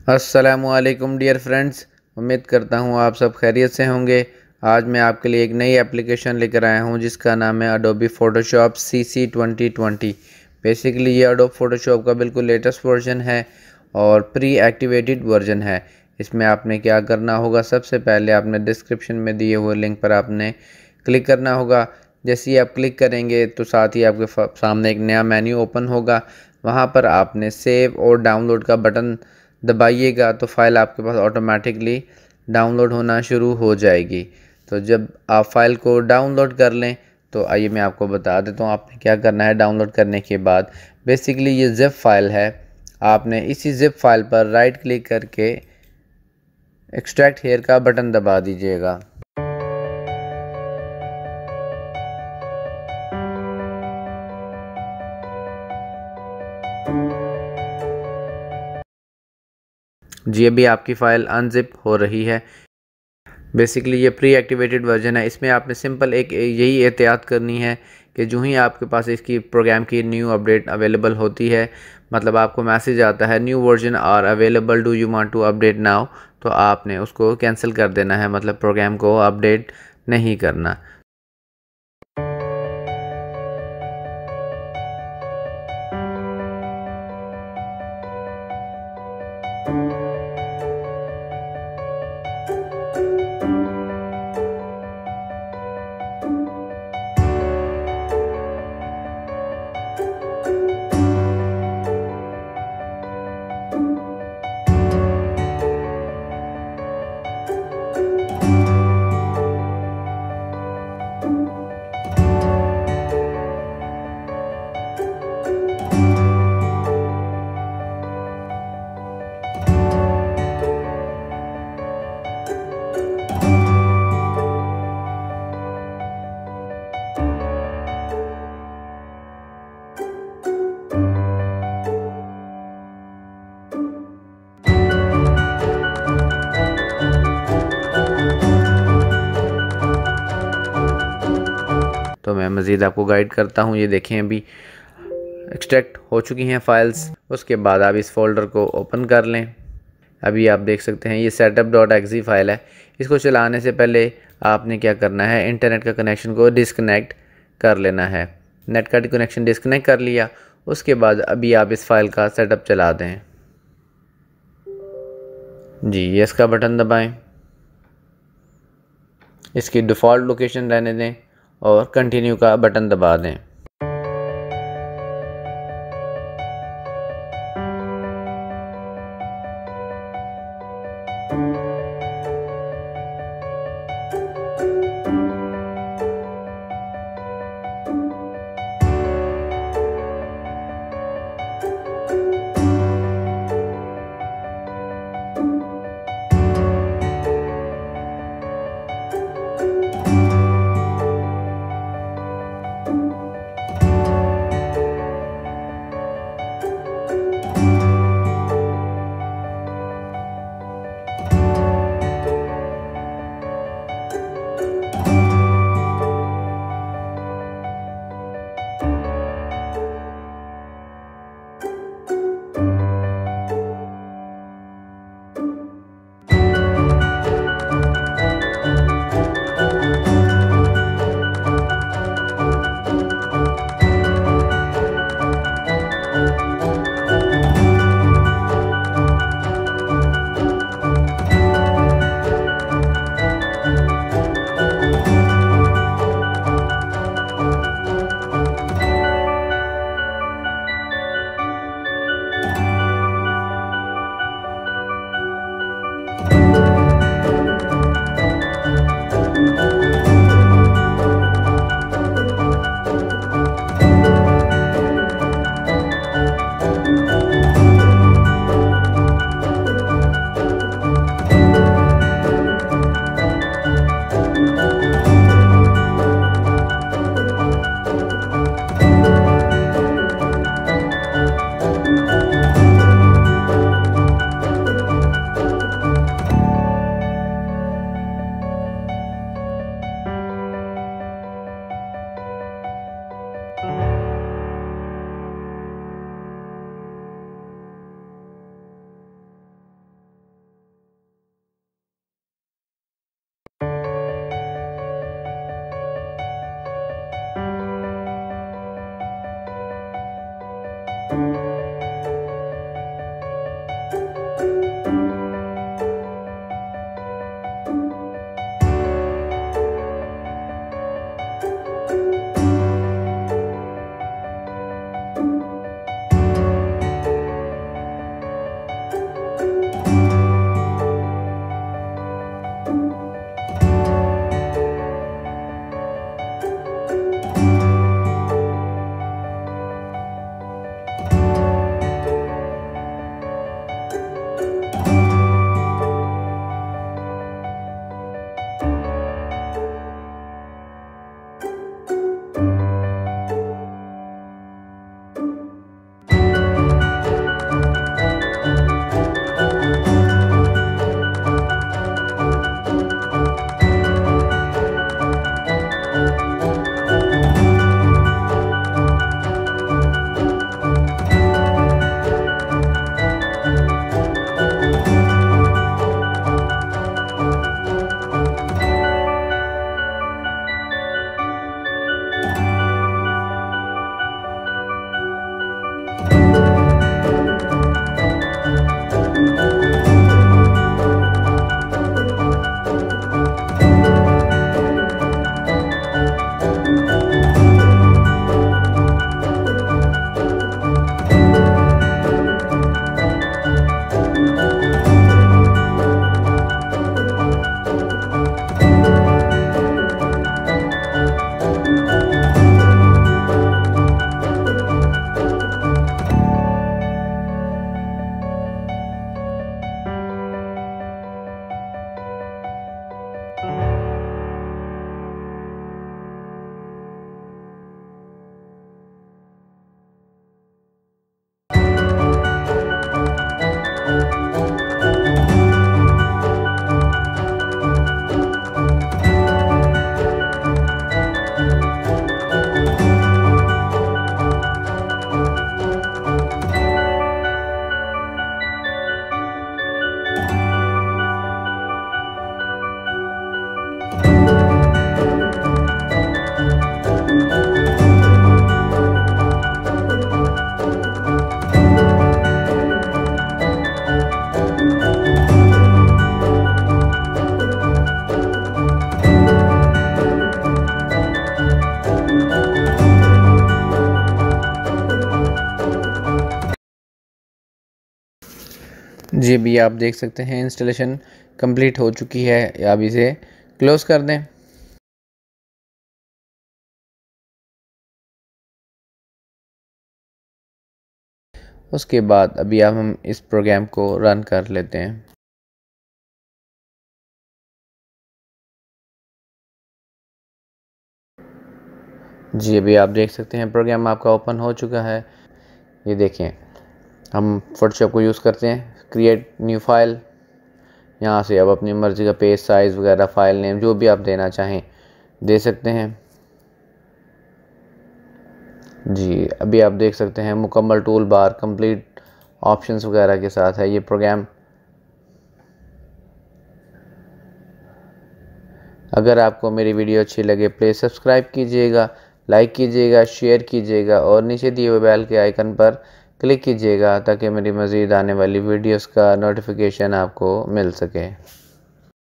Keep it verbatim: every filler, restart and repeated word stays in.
अस्सलामुअलैकुम dear friends, उम्मीद करता हूँ आप सब खैरियत से होंगे। आज मैं आपके लिए एक नई एप्लीकेशन लेकर आया हूँ जिसका नाम है Adobe PhotoShop C C twenty twenty. Basically ये Adobe PhotoShop का बिल्कुल लेटेस्ट वर्जन है और प्री एक्टिवेटेड वर्जन है। इसमें आपने क्या करना होगा, सबसे पहले आपने डिस्क्रिप्शन में दिए हुए लिंक पर आपने क्लिक करना होगा। जैसे ही आप क्लिक करेंगे तो साथ ही आपके सामने एक नया मेन्यू ओपन होगा। वहाँ पर आपने सेव और डाउनलोड का बटन दबाइएगा तो फाइल आपके पास ऑटोमेटिकली डाउनलोड होना शुरू हो जाएगी। तो जब आप फाइल को डाउनलोड कर लें तो आइए मैं आपको बता देता हूँ आपने क्या करना है। डाउनलोड करने के बाद बेसिकली ये ज़िप फाइल है, आपने इसी ज़िप फाइल पर राइट क्लिक करके एक्सट्रैक्ट हेयर का बटन दबा दीजिएगा। जी अभी आपकी फ़ाइल अनजिप हो रही है। बेसिकली ये प्री एक्टिवेटेड वर्जन है। इसमें आपने सिंपल एक यही एहतियात करनी है कि जो ही आपके पास इसकी प्रोग्राम की न्यू अपडेट अवेलेबल होती है, मतलब आपको मैसेज आता है new version are available, do you want to update now, तो आपने उसको कैंसिल कर देना है, मतलब प्रोग्राम को अपडेट नहीं करना। तो मैं मज़ीद आपको गाइड करता हूँ। ये देखें अभी एक्सट्रैक्ट हो चुकी हैं फ़ाइल्स। उसके बाद आप इस फोल्डर को ओपन कर लें। अभी आप देख सकते हैं ये सेटअप डॉट एक्सी फ़ाइल है। इसको चलाने से पहले आपने क्या करना है, इंटरनेट का कनेक्शन को डिस्कनेक्ट कर लेना है। नेट का कनेक्शन डिस्कनेक्ट कर लिया, उसके बाद अभी आप इस फाइल का सेटअप चला दें। जी यस का बटन दबाएं, इसकी डिफ़ॉल्ट लोकेशन रहने दें और कंटिन्यू का बटन दबा दें। जी अभी आप देख सकते हैं इंस्टॉलेशन कंप्लीट हो चुकी है। आप इसे क्लोज़ कर दें। उसके बाद अभी अब हम इस प्रोग्राम को रन कर लेते हैं। जी अभी आप देख सकते हैं प्रोग्राम आपका ओपन हो चुका है। ये देखें, हम फोटोशॉप को यूज़ करते हैं। क्रिएट न्यू फाइल, यहाँ से अब अपनी मर्ज़ी का पेज साइज़ वगैरह, फाइल नेम जो भी आप देना चाहें दे सकते हैं। जी अभी आप देख सकते हैं मुकम्मल टूल बार कंप्लीट ऑप्शंस वगैरह के साथ है ये प्रोग्राम। अगर आपको मेरी वीडियो अच्छी लगे प्लीज़ सब्सक्राइब कीजिएगा, लाइक कीजिएगा, शेयर कीजिएगा और नीचे दिए हुए बेल के आइकन पर क्लिक कीजिएगा ताकि मेरी मज़ीद आने वाली वीडियोस का नोटिफिकेशन आपको मिल सके।